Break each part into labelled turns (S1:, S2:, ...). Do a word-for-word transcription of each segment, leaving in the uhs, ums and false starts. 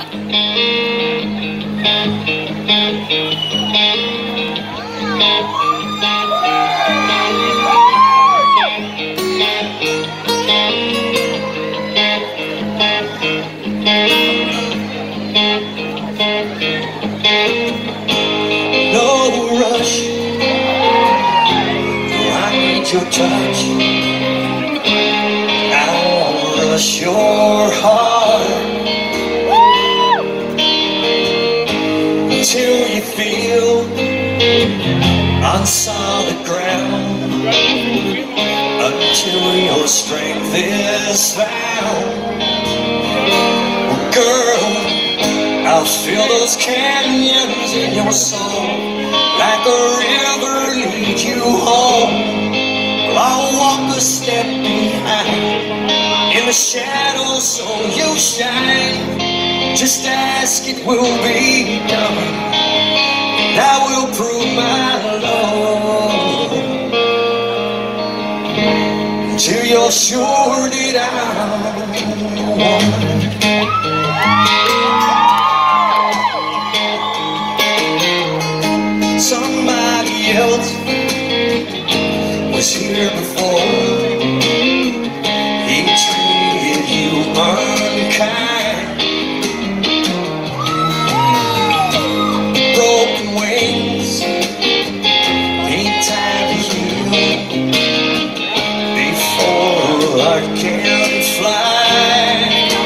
S1: Your touch, I'll rush your heart until you feel on solid ground, until your strength is found. Well, girl, I'll fill those canyons in your soul like a river leads you home. I'll walk a step behind in the shadows so you shine. Just ask, it will be done, and I will prove my love until you're sure that I'm the one. Somebody else was here before. He treated you unkind. Broken wings ain't time to heal before I can fly.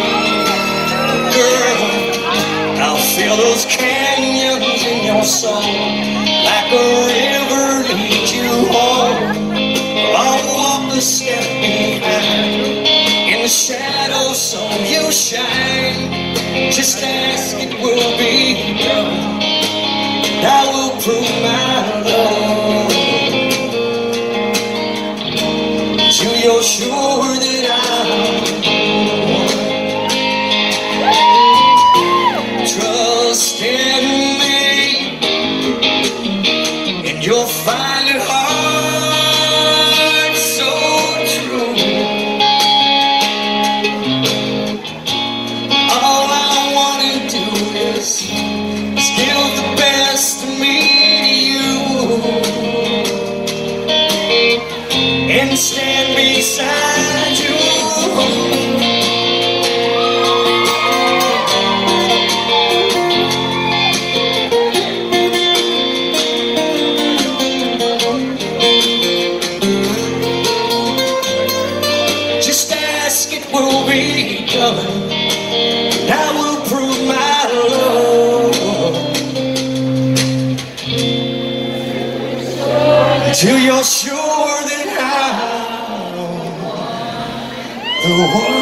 S1: Girl, I'll fill those canyons in your soul like a river leads you home. I'll walk a step behind in the shadows so you shine. Just ask, it will be done, and I will prove my love till you're sure that I'm the one. Trust in me, and you'll find it hard. And stand beside you. Just ask, it will be done, and I will prove my love until you're sure that I'm the one.